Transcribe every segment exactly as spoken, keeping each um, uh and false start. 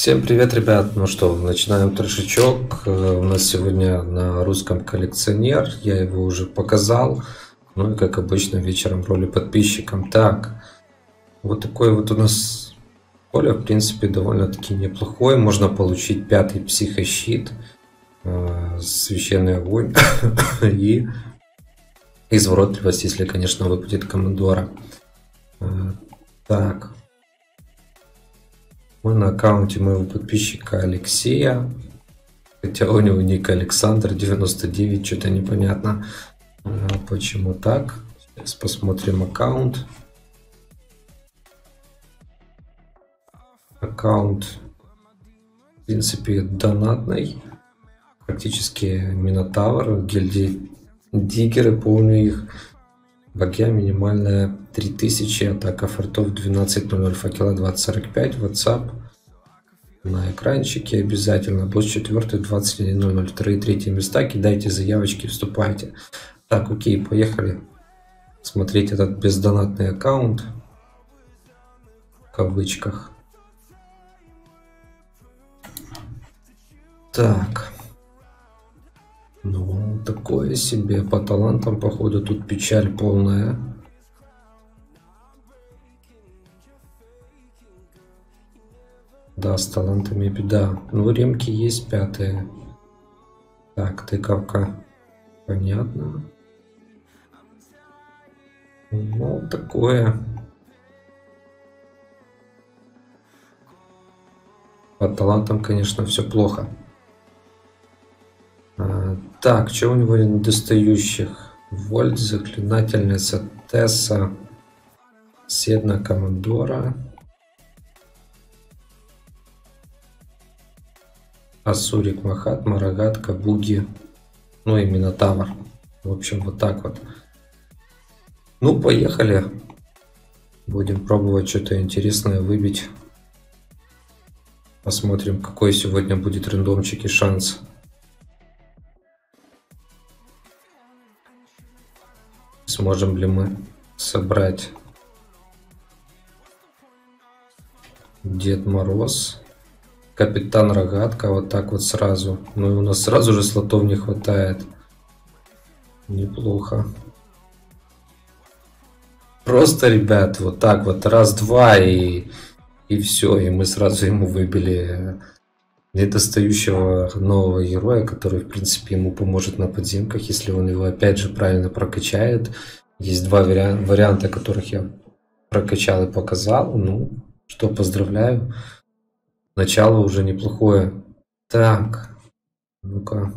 Всем привет, ребят! Ну что, начинаем трешечок. Э, У нас сегодня на русском коллекционер. Я его уже показал. Ну и как обычно вечером в роли подписчикам. Так, вот такой вот у нас поле, в принципе, довольно-таки неплохой. Можно получить пятый психощит, э, священный огонь и изворотливость, если, конечно, выпадет командора. Э, Так, мы на аккаунте моего подписчика Алексея. Хотя у него ник Александр девяносто девять, что-то непонятно. А, почему так? Сейчас посмотрим аккаунт. Аккаунт, в принципе, донатный. Практически Минотавр, гильдии Диггеры, помню их. Багья минимальная три тысячи, атака фортов двенадцать ноль ноль, факела двадцать сорок пять, WhatsApp. На экранчике обязательно. Босс четвертый, двадцать один ноль ноль. Вторые, третьи места. Кидайте заявочки, вступайте. Так, окей, поехали смотреть этот бездонатный аккаунт. В кавычках. Так. Ну, такое себе. По талантам, походу, тут печаль полная. Да, с талантами беда. Ну, ремки есть пятые. Так, тыковка. Понятно. Ну, такое. По талантам, конечно, все плохо. А, так, что у него недостающих? Вольт, заклинательница Тесса, Седна Командора, Асурик Махат, Марагатка, Буги, ну и Минотавр. В общем, вот так вот. Ну, поехали. Будем пробовать что-то интересное выбить. Посмотрим, какой сегодня будет рандомчик и шанс. Сможем ли мы собрать Дед Мороз, Капитан Рогатка, вот так вот сразу. Ну и у нас сразу же слотов не хватает. Неплохо. Просто, ребят, вот так вот раз-два и, и все. И мы сразу ему выбили недостающего нового героя, который, в принципе, ему поможет на подземках, если он его опять же правильно прокачает. Есть два варианта, варианта, которых я прокачал и показал. Ну, что, поздравляю. Начало уже неплохое. Так, ну-ка.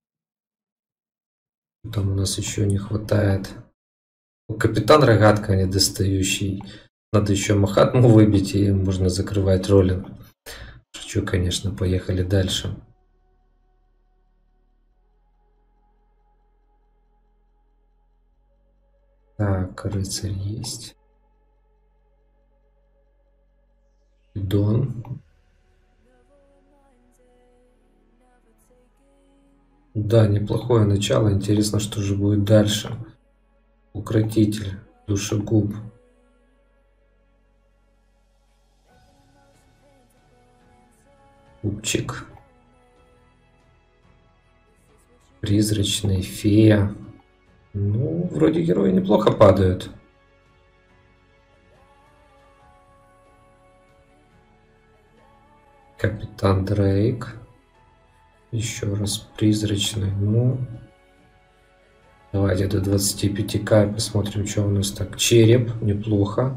Там у нас еще не хватает. Капитан Рогатка недостающий. Надо еще Махатму выбить, и можно закрывать роллинг. Шучу, конечно, поехали дальше. Так, рыцарь есть. Дон. Да, неплохое начало. Интересно, что же будет дальше. Укротитель. Душегуб. Купчик. Призрачный. Фея. Ну, вроде герои неплохо падают. Капитан Дрейк. Еще раз призрачный. Ну, давайте до двадцати пяти ка посмотрим, что у нас так. Череп. Неплохо.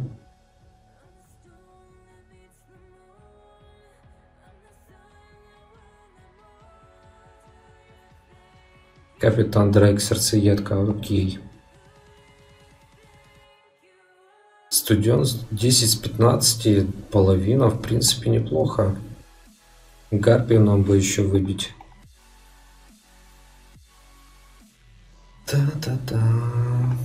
Капитан Дрейк, сердцеедка, окей. Студент десять с пятнадцати, половина, в принципе, неплохо. Гарпию нам бы еще выбить. Та-та-та.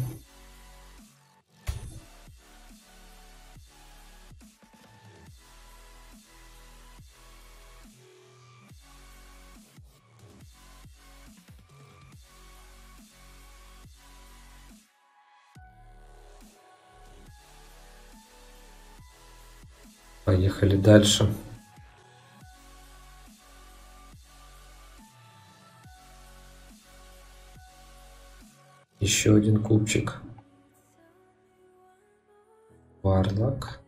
Поехали дальше. Еще один кубчик. Варлок.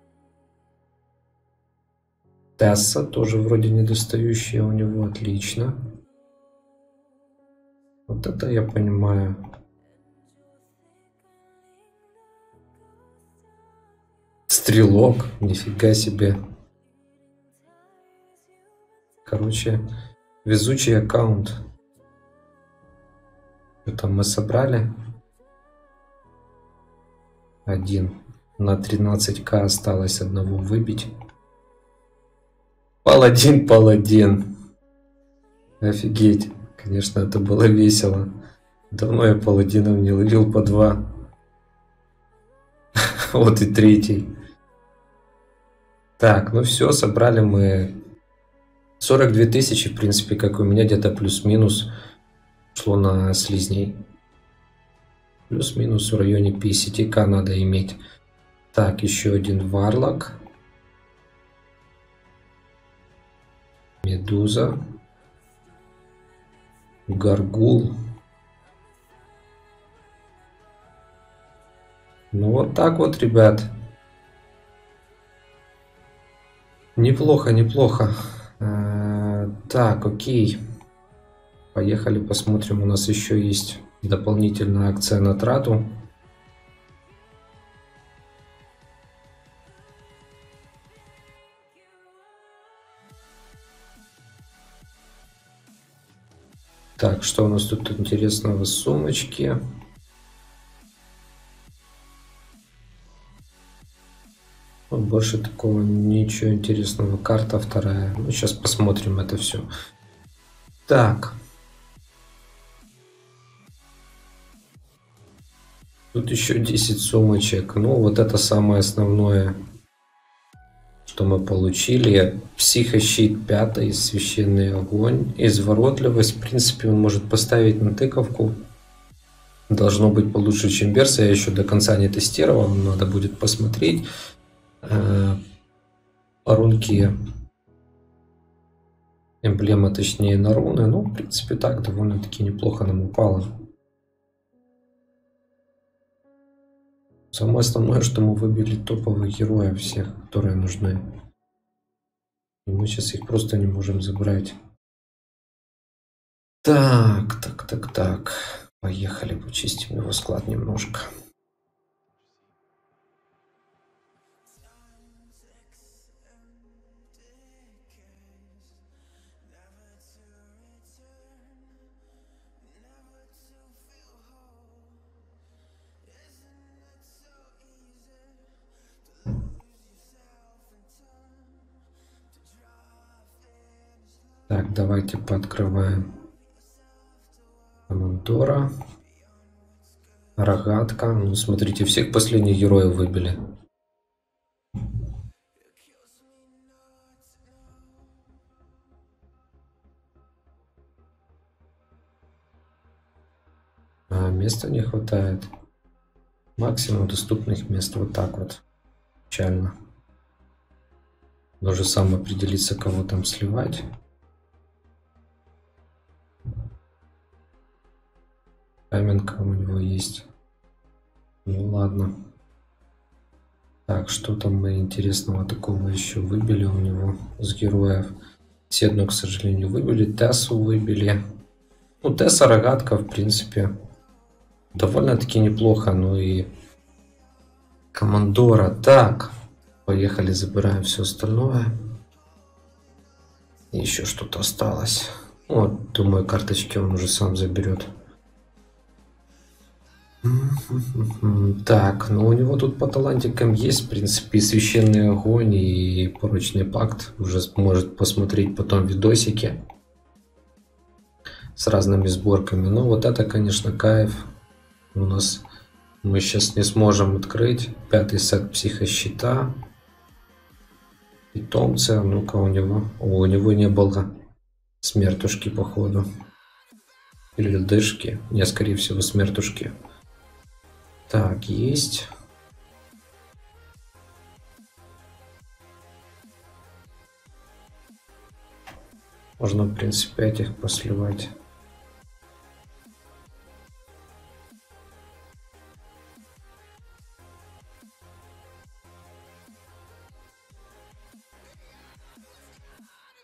Тесса тоже вроде недостающая у него. Отлично. Вот это я понимаю. Стрелок. Нифига себе. Короче, везучий аккаунт. Что там мы собрали? Один. На тринадцать ка осталось одного выбить. Паладин, паладин. Офигеть. Конечно, это было весело. Давно я паладинов не ловил по два. Вот и третий. Так, ну все, собрали мы сорок две тысячи, в принципе, как у меня, где-то плюс-минус шло на слизней. Плюс-минус в районе пятьдесят ка надо иметь. Так, еще один варлок. Медуза. Гаргул. Ну вот так вот, ребят. Неплохо, неплохо. А, так, окей. Поехали посмотрим. У нас еще есть дополнительная акция на трату. Так, что у нас тут интересного? Сумочки. Вот больше такого ничего интересного. Карта вторая. Ну, сейчас посмотрим это все. Так. Тут еще десять сумочек. Ну, вот это самое основное, что мы получили. Психощит пятый, священный огонь. Изворотливость. В принципе, он может поставить на тыковку. Должно быть получше, чем Берса. Я еще до конца не тестировал. Надо будет посмотреть. Рунки. Эмблема, точнее, на руны. Ну, в принципе, так довольно-таки неплохо нам упало. Самое основное, что мы выбили топовых героев всех, которые нужны. И мы сейчас их просто не можем забрать. Так, так, так, так. Поехали, почистим его склад немножко. Так, давайте пооткрываем. Командора. Рогатка. Ну, смотрите, всех последних героев выбили. А места не хватает. Максимум доступных мест. Вот так вот. Печально. Нужно сам определиться, кого там сливать. Каменка у него есть. Ну ладно. Так, что там мы интересного такого еще выбили у него с героев? Седну, к сожалению, выбили. Тессу выбили. Ну, Тесса, рогатка, в принципе, довольно-таки неплохо. Ну и командора. Так, поехали, забираем все остальное. Еще что-то осталось. Вот, думаю, карточки он уже сам заберет. Так, ну у него тут по талантикам есть, в принципе, и священный огонь, и порочный пакт. Уже может посмотреть потом видосики с разными сборками. Ну вот это, конечно, кайф. У нас мы сейчас не сможем открыть. Пятый сет психощита. Питомца. Ну-ка у него. О, у него не было смертушки, походу. Или дышки. Не, скорее всего, смертушки. Так, есть. Можно, в принципе, этих посливать.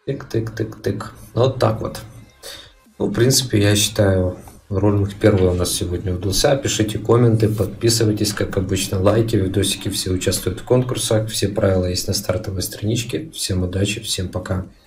Тык-тык-тык-тык. Вот так вот. Ну, в принципе, я считаю, ролик первый у нас сегодня удался. Пишите комменты, подписывайтесь, как обычно, лайки, видосики, все участвуют в конкурсах. Все правила есть на стартовой страничке. Всем удачи, всем пока.